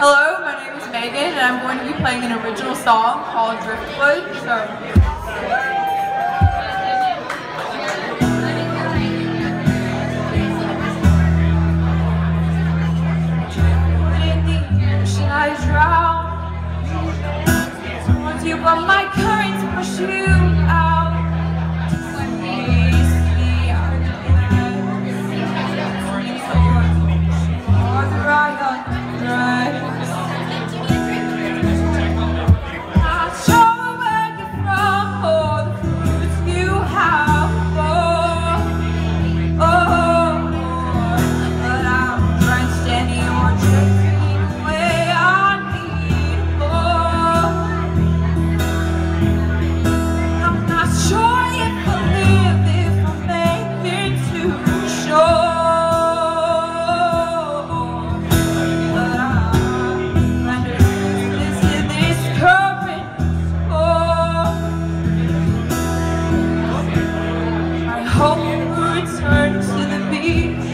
Hello, my name is Meagan, and I'm going to be playing an original song called Driftwood. In the ocean I drown. Once you but my currents push you out. Hope you return to the beach.